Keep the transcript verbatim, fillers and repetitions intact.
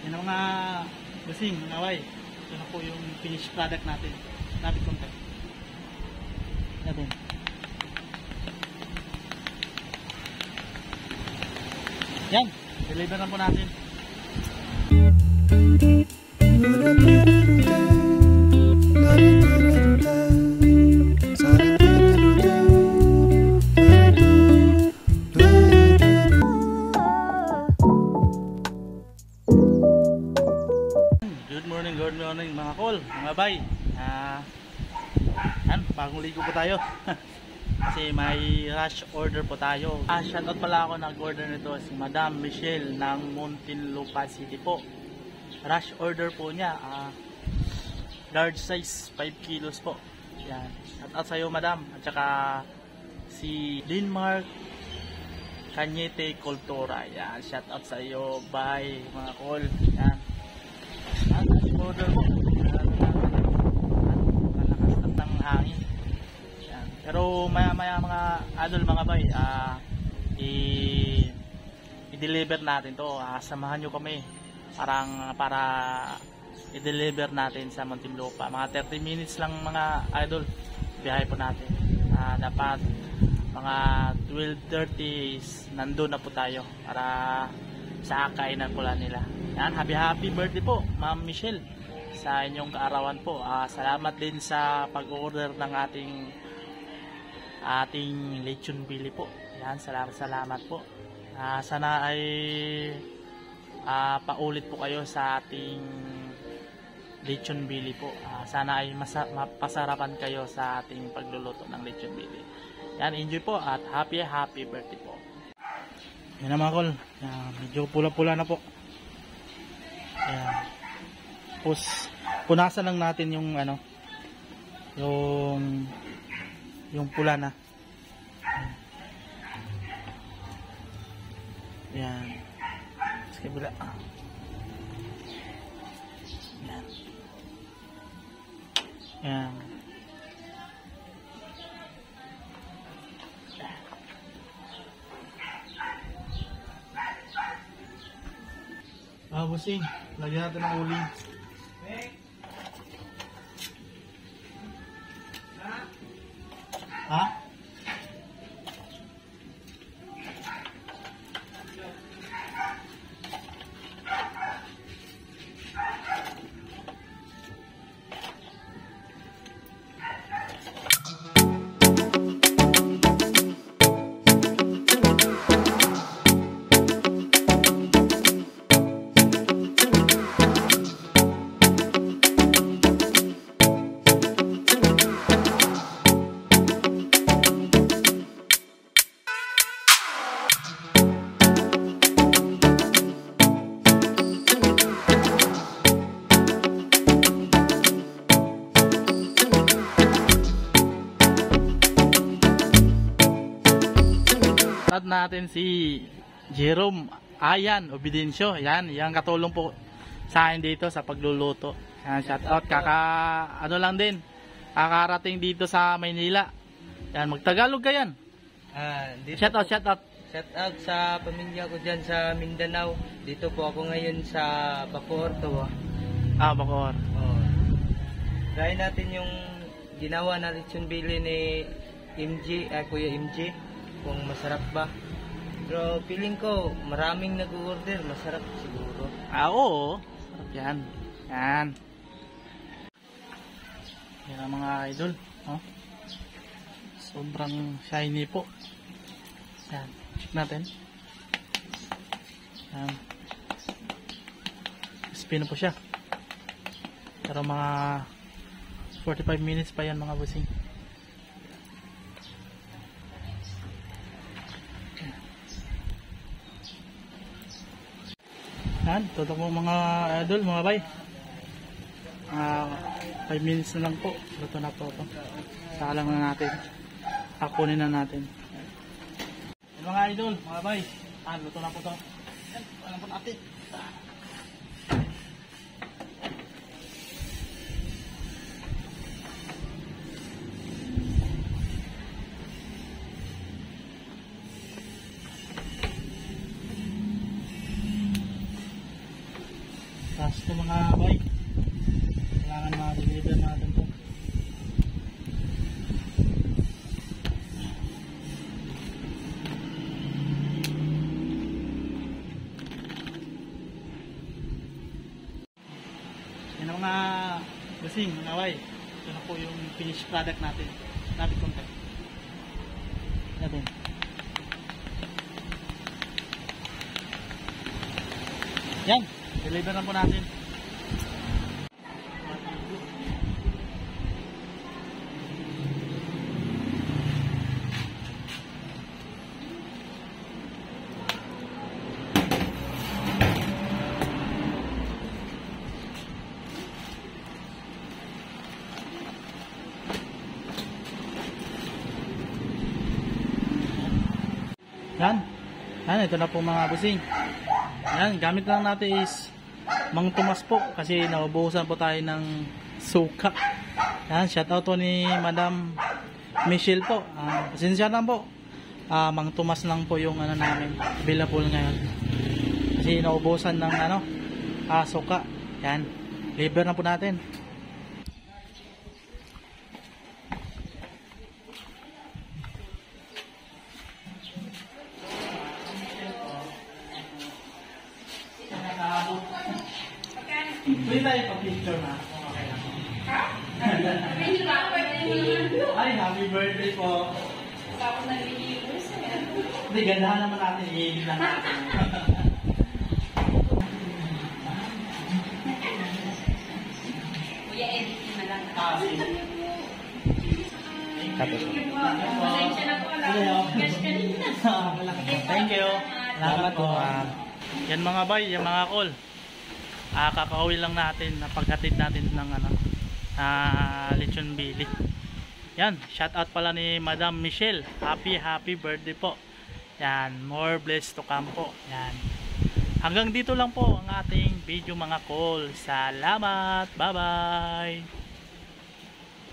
Yan ang mga busing, mga way. Ito na po yung finished product natin. Natin konti. Natin. Yan, deliver na po natin. Good morning, good morning mga kol, mga bay. Ah, yan, bagong ligo po tayo. Kasi may rush order po tayo. Ah, shoutout pala ako, nag-order nito si Madam Michelle ng Muntinlupa City po. Rush order po niya, ah, large size, five kilos po. Yan, shoutout sa iyo Madam. At saka si Denmark Cañete Cultura. Yan, shoutout sa iyo, bye mga kol. Yan. Yan, order po. Malakas ng hangin. Pero maya maya mga adol mga bay, uh, i-deliver natin to. Uh, samahan nyo kami parang para i-deliver natin sa Muntinlupa. Mga thirty minutes lang mga idol biyahe po natin. Uh, dapat mga twelve thirty nandun na po tayo para sa kainan po lang nila. Yan, happy happy birthday po Ma'am Michelle sa inyong kaarawan po. Uh, salamat din sa pag-order ng ating ating lechon bili po. Yan, salamat salamat po. Uh, sana ay uh, paulit po kayo sa ating lechon bili po. Uh, sana ay masa mapasarapan kayo sa ating pagluluto ng lechon bili. Yan, enjoy po at happy happy birthday po. Yan na mga kol. Yan, medyo pula-pula na po. Yan. Tapos punasan lang natin yung ano, yung yung pula na. Yan. Sa kabila. Yan. Yan. Ah, busing. Lagyan natin ng uling. Ha? natin si Jerome Ayan Obidencio. Yan, yan katulong po sa akin dito sa pagluluto. Yan, shout out. Kaka ano lang din, kakarating dito sa Maynila. Yan, magtagalog ka yan. Ah, dito shout out, shout out. Shout out sa pamilya ko dyan sa Mindanao. Dito po ako ngayon sa Bacoor to. Ah, Bacoor. Oh. Try natin yung ginawa na lechon bili ni M G, ah, Kuya M G. Kung masarap ba. Pero feeling ko maraming nag-order, masarap siguro. Ah, oo. Sarap yan. Yan. Yan ang mga idol. Oh. Sobrang shiny po. Yan. Check natin. Yan. Spin po siya. Pero mga forty-five minutes pa yan mga busing. Yan, tutok mo mga idol, mga bay. Uh, five minutes na lang po. Luto na po ito. Sakalang na natin. Hakunin na natin. Yan, mga idol, mga bay. Ah, luto na po ito. Yan, alam po natin. Tapos ito mga bay, kailangan ma-deliver natin to. Yan ang mga busing, mga bay. Ito na po yung finished product natin. Lapit konti natin. Yan, deliver na po natin. Yan, yan, ito na po mga busing. Yan, gamit lang natin is Mang Tomas po kasi naubusan po tayo ng suka. Yan, shoutout po ni Madam Michelle po. Uh, pasensya lang po. Uh, Mang Tomas lang po yung ano namin available ngayon. Kasi naubusan ng ano, uh, suka. Yan, deliver na po natin. Hindi tayo pa-picture na. Okay lang. Ha? Ay, happy birthday po. Tapos nag-i-use. Hindi, gandahan naman natin. I-edit lang natin. Kuya, edit na lang. Ah, sige. Tapos. Pasensya na po lang. Cash kanina. Thank you. Salamat po. Yan mga bay, yan mga call. Ah, kakauwi lang natin, napaghatid natin ng ano, ah, lechon bili. Yan, shout out pala ni Madam Michelle. Happy happy birthday po. Yan, more blessed to come po. Yan. Hanggang dito lang po ang ating video mga call. Salamat. Bye-bye.